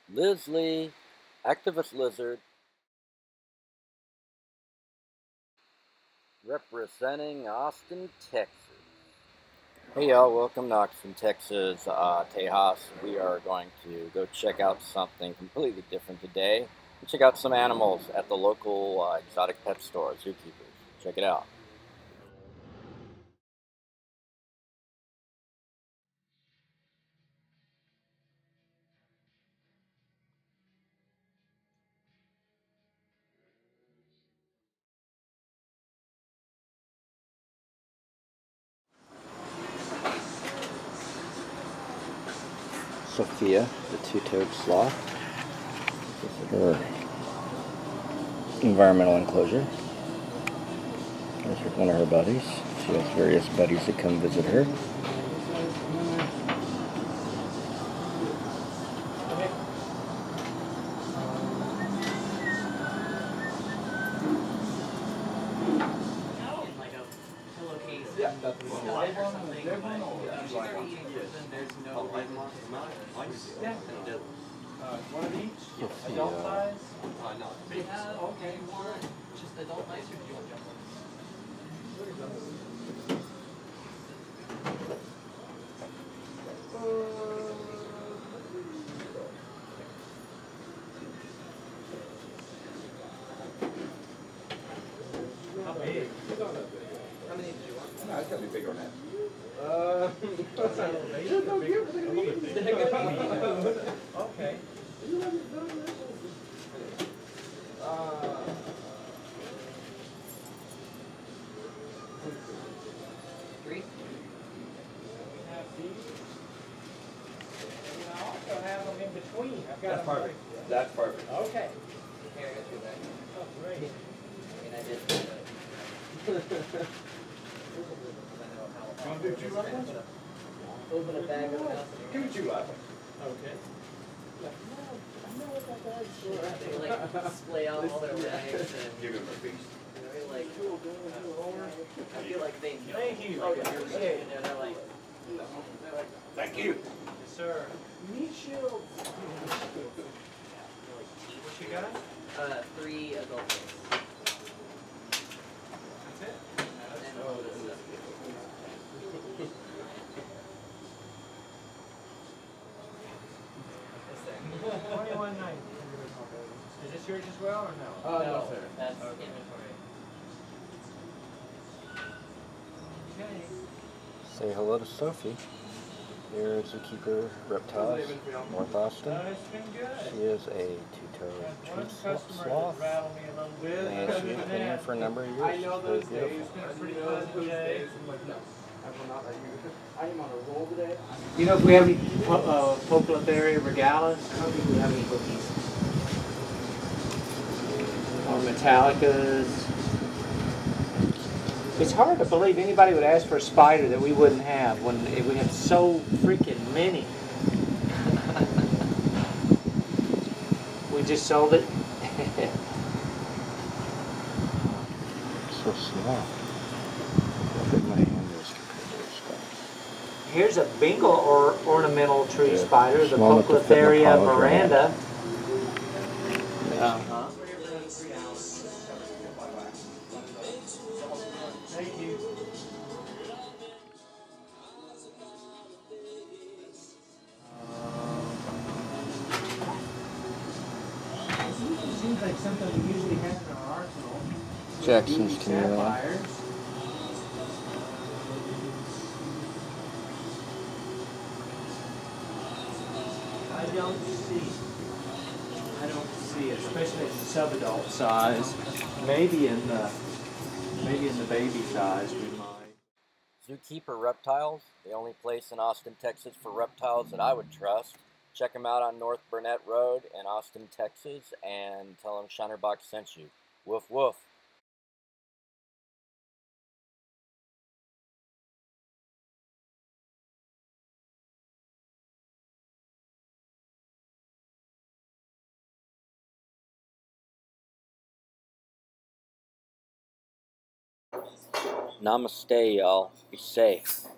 Liz Lee, activist lizard, representing Austin, Texas. Hey y'all, welcome to Austin, Texas, Tejas. We are going to go check out something completely different today. Check out some animals at the local exotic pet store, Zookeepers. Check it out. Sophia, the two-toed sloth. This is her environmental enclosure. There's one of her buddies. She has various buddies that come visit her. Yeah, that's the one. One of each? Adult size? No. Okay, one. Just adult size, or do you want jumbo? How big? How many did you want? No, it's gotta be bigger than that. That's not a little bigger. Okay. Three? We have these. And I also have them in between. I've got. That's perfect. That's perfect. Okay. Here, I got you back. Oh, great. And I did. You want to do two live ones? Open a bag of house. Give me two live ones. Okay. I know what that bag's for. They like splay out all their bags and give him a feast. They're like, I feel like they know. Thank you. Oh, yeah, you're here. And they're like, thank you. Yes, sir. Meat shields. What you got? 3 adult ones. That's it? And all this stuff. $21.90. Is this yours as well or no? No, sir. That's inventory. Okay. Say hello to Sophie. Here's Zookeeper Reptiles, North Austin. It's been good. She is a two-toed tree sloth, and she's been here for a number of years. I know those She's days. very It's beautiful. been a pretty pleasant day. I am on a roll today. You know if we have any Popliteria regalis? I don't think we have any bookies. Or Metallicas. It's hard to believe anybody would ask for a spider that we wouldn't have when we have so freaking many. We just sold it. So small. Look at my hand is compared to her stuff. Here's a Bengal or ornamental tree Yeah. spider, the Small enough to fit in a Popliteria pile of veranda. Thank you. Seems like something we usually have in our arsenal. Jackson's chameleon. Sapphires. I don't see, especially in sub-adult size. Maybe in the baby size we might. Zookeeper Reptiles, the only place in Austin, Texas for reptiles that I would trust. Check them out on North Burnett Road in Austin, Texas, and tell them Shinerbox sent you. Woof woof. Namaste, y'all. Be safe.